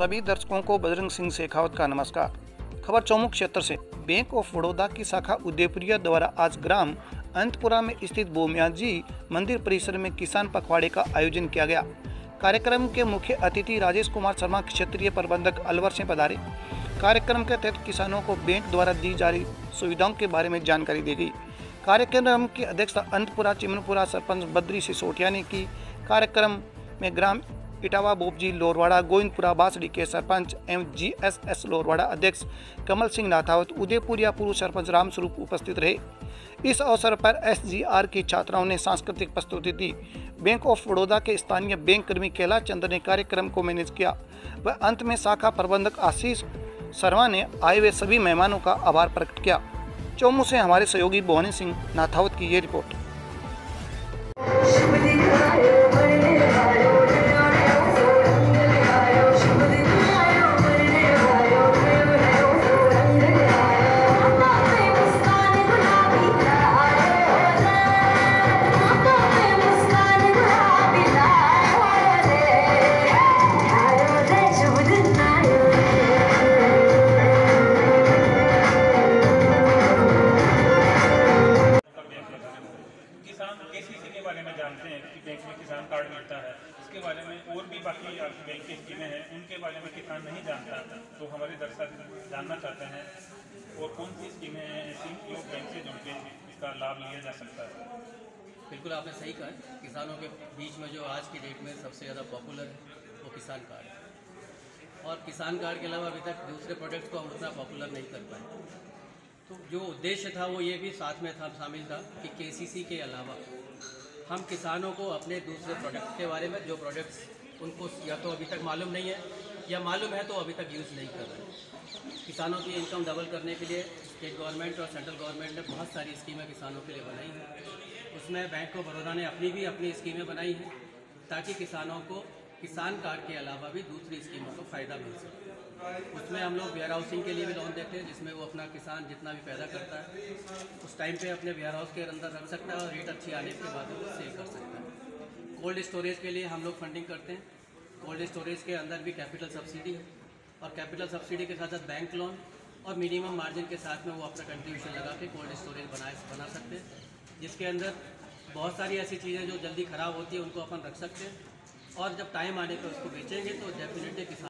सभी दर्शकों को बजरंग सिंह शेखावत का नमस्कार। खबर चौमुख क्षेत्र से। बैंक ऑफ बड़ौदा की शाखा उदयपुरिया द्वारा आज ग्राम अंतपुरा में स्थित बोमियाजी मंदिर परिसर में किसान पखवाड़े का आयोजन किया गया। कार्यक्रम के मुख्य अतिथि राजेश कुमार शर्मा क्षेत्रीय प्रबंधक अलवर से पधारे। कार्यक्रम के तहत किसानों को बैंक द्वारा दी जा रही सुविधाओं के बारे में जानकारी दी गई। कार्यक्रम की अध्यक्षता अंतपुरा चिमनपुरा सरपंच बद्री सिसोटिया ने की। कार्यक्रम में ग्राम इटावा बोपजी लोरवाड़ा गोविंदपुरा बासड़ी के सरपंच एवं जीएसएस लोरवाड़ा अध्यक्ष कमल सिंह नाथावत उदयपुरिया पूर्व सरपंच रामस्वरूप उपस्थित रहे। इस अवसर पर एसजीआर की छात्राओं ने सांस्कृतिक प्रस्तुति दी। बैंक ऑफ बड़ौदा के स्थानीय बैंक कर्मी कैलाश चंद्र ने कार्यक्रम को मैनेज किया। वह अंत में शाखा प्रबंधक आशीष शर्मा ने आए हुए सभी मेहमानों का आभार प्रकट किया। चौमुख से हमारे सहयोगी भवानी सिंह नाथावत की ये रिपोर्ट। केसीसी के बारे में जानते हैं कि बैंक में किसान कार्ड मिलता है। इसके बारे में और भी बाकी बैंक की स्कीमें हैं, उनके बारे में किसान नहीं जानता, तो हमारे दर्शक जानना चाहते हैं और कौन सी स्कीमें हैं ऐसी जो बैंक से जुड़ के इसका लाभ लिया जा सकता है। बिल्कुल आपने सही कहा। किसानों के बीच में जो आज की डेट में सबसे ज़्यादा पॉपुलर है वो किसान कार्ड है, और किसान कार्ड के अलावा अभी तक दूसरे प्रोडक्ट्स को हम उतना पॉपुलर नहीं कर पाए। तो जो उद्देश्य था वो ये भी साथ में था, शामिल था कि केसीसी के अलावा हम किसानों को अपने दूसरे प्रोडक्ट के बारे में, जो प्रोडक्ट्स उनको या तो अभी तक मालूम नहीं है या मालूम है तो अभी तक यूज़ नहीं कर रहे। किसानों की इनकम डबल करने के लिए स्टेट गवर्नमेंट और सेंट्रल गवर्नमेंट ने बहुत सारी स्कीमें किसानों के लिए बनाई हैं। उसमें बैंक ऑफ बड़ौदा ने अपनी स्कीमें बनाई हैं ताकि किसानों को किसान कार्ड के अलावा भी दूसरी स्कीमों का फ़ायदा मिल सके। उसमें हम लोग वेयर हाउसिंग के लिए भी लोन देते हैं, जिसमें वो अपना किसान जितना भी पैदा करता है उस टाइम पे अपने वेयर हाउस के अंदर रख सकता है और रेट अच्छी आने के बाद वो सेल कर सकता है। कोल्ड स्टोरेज के लिए हम लोग फंडिंग करते हैं। कोल्ड स्टोरेज के अंदर भी कैपिटल सब्सिडी है, और कैपिटल सब्सिडी के साथ साथ बैंक लोन और मिनिमम मार्जिन के साथ में वो अपना कंट्रीब्यूशन लगा के कोल्ड स्टोरेज बना सकते हैं, जिसके अंदर बहुत सारी ऐसी चीज़ें जो जल्दी ख़राब होती है उनको अपन रख सकते हैं, और जब टाइम आने पर उसको बेचेंगे तो डेफिनेटली किसान